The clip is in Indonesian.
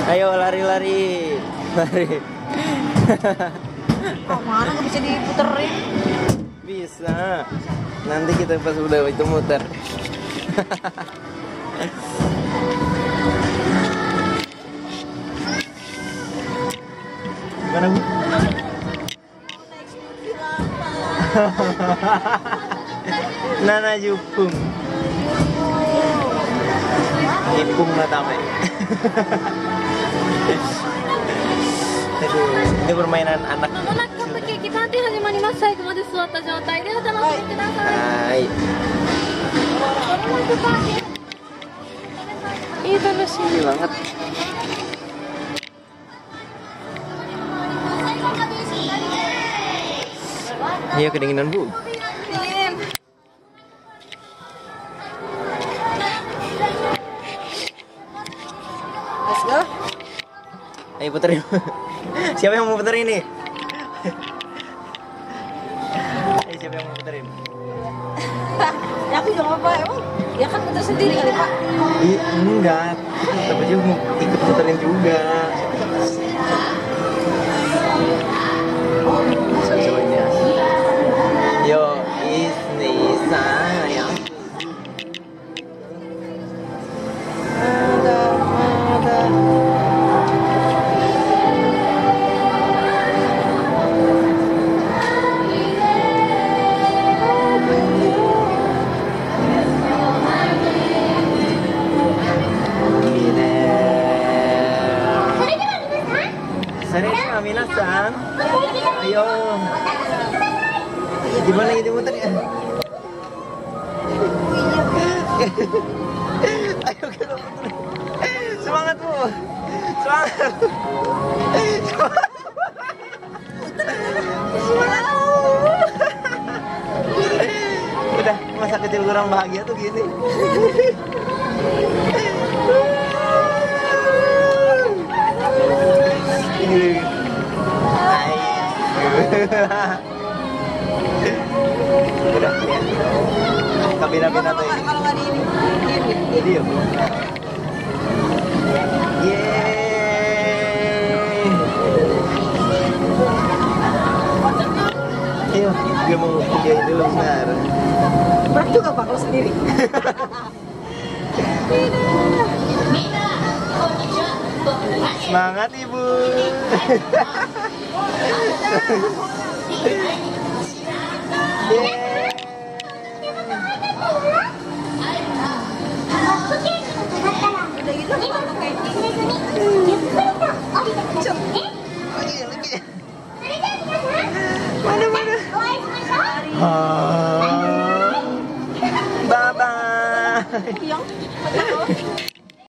Ayo lari-lari. Lari. Oh, mana nggak bisa diputerin? Bisa. Nanti kita pas udah itu muter. Gimana, Bu? Nana Jupung. Ipung Natame. Aduh, ini permainan anak. まもなくカップケーキパーティー始まります。最後まで座った状態でお楽しみください。 Hai. いい楽しみ。 Ini banget. Iya kedinginan, Bu. Dingin. Let's go. Ayo puterin. Siapa yang mau puterin ini? Ayo siapa yang mau puterin? Ya aku juga apa emang? Ya kan putar sendiri kali Pak. Enggak. Tapi juga mau ikut puterin juga. Coba ini ya. Yo, ini sayang. Ada. Sarina, minasan. Ayo. Gimana gitu muter ya? Ayo kita muter. Semangat, Bu. Semangat. Semangat. Udah, masa kecil kurang bahagia tuh gini. Udah ya. Kabina-bina tuh ini. Kalau nggak di ini. Jadi ya, Bu. Yeay. Ayo, gue mau videoin dulu bentar. Berat juga Pak kalau sendiri. Semangat, Ibu. Yeay. Udah gitu kalau kayak Mana? Bye bye. yang